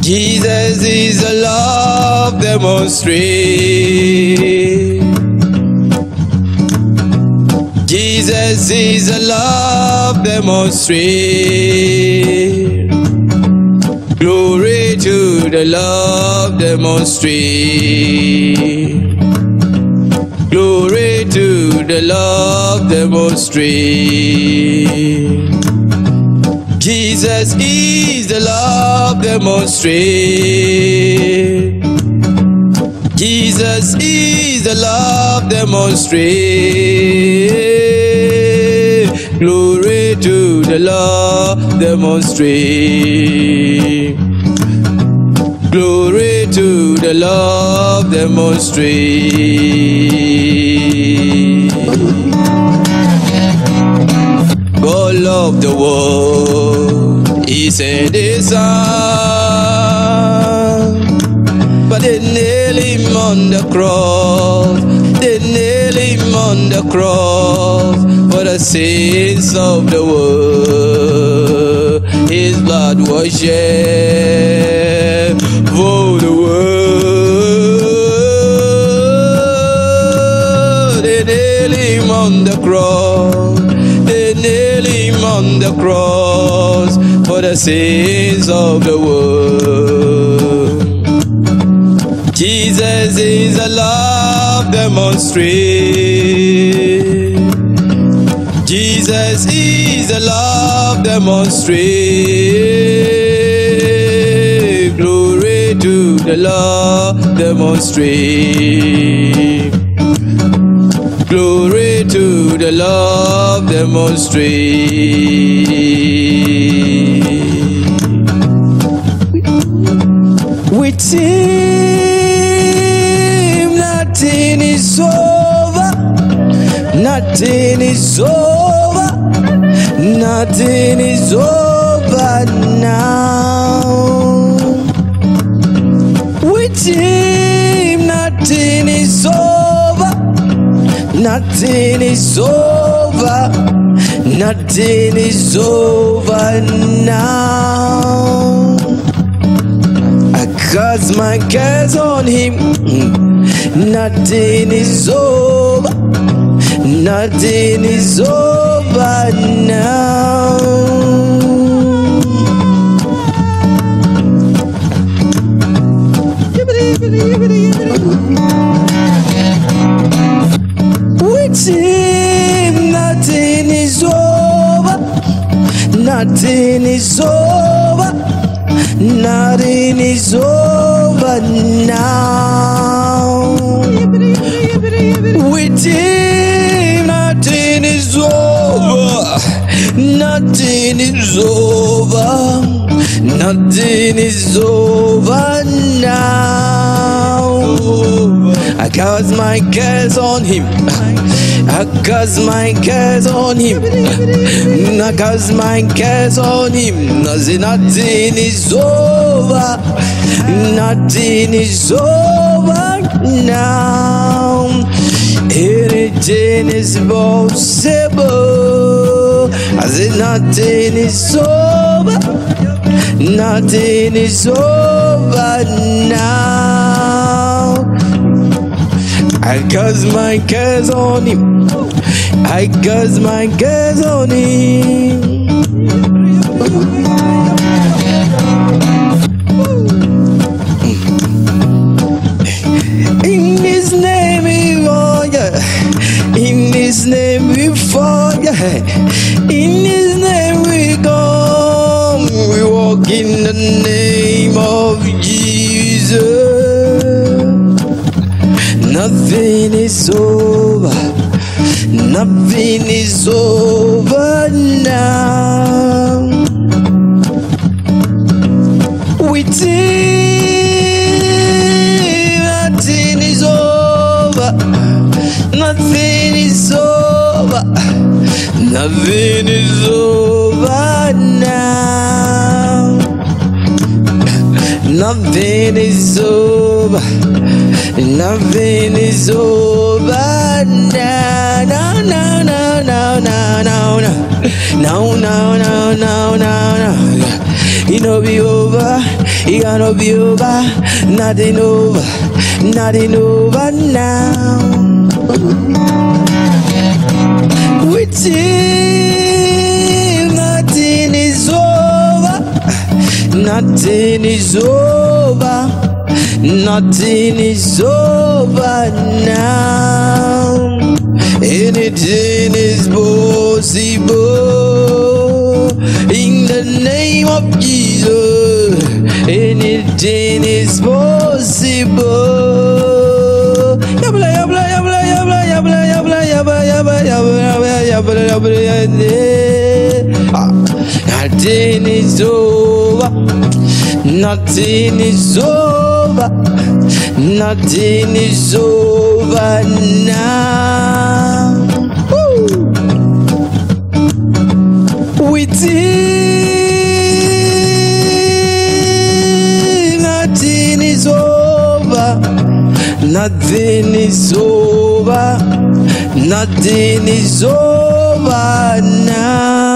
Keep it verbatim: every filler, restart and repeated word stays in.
Jesus is a love demonstrate. Jesus is a love demonstrate. Glory to the love demonstrate. Glory to the love demonstrate. Jesus is the love demonstrate. Jesus is the love demonstrate. Glory to the love demonstrate. Glory to the love demonstrate. God loved the world, He sent His Son, but they nailed Him on the cross. They nailed Him on the cross for the sins of the world. His blood was shed for the world. They nailed Him on the cross. They nailed Him on the cross for the sins of the world. Jesus is a love demonstrate. Jesus is a love demonstrate. Glory to the love demonstrate. Glory to the love demonstrate. With Him nothing is over. Nothing is over. Nothing is over now. With Him nothing is over. Nothing is over. Nothing is over now. I cast my cares on Him. Nothing is over. Nothing is over now. With Him nothing is over. Nothing is over. Nothing is over now. With Him nothing is over. Nothing is over. Nothing is over now. I cast my cares on Him. I cast my cares on Him. I cast my cares on Him. Nothing, nothing is over. Nothing is over now. Anything is possible. I said nothing is over. Nothing is over now. I cast my cares on Him. I cast my cares on Him. In His name we walk, in His name we fall, in His name we come. We walk in the name of Jesus. Nothing is over. Nothing is over now. With Him nothing is over. Nothing is over. Nothing is over now. Nothing is over. Nothing is over now. No, no, no, no, now, now, now, now, now, now, now, now. It no be over, it gonna be over, nothing over, nothing over now. With him, nothing is over, nothing is over, nothing is over now. Anything is possible in the name of Jesus. Anything is possible. Yabla yabla yabla yabla yabla yabla yabla yabla yabla yabla yabla. Nothing is over. Nothing is over. Nothing is over now. Woo. With him, nothing is over. Nothing is over. Nothing is over now.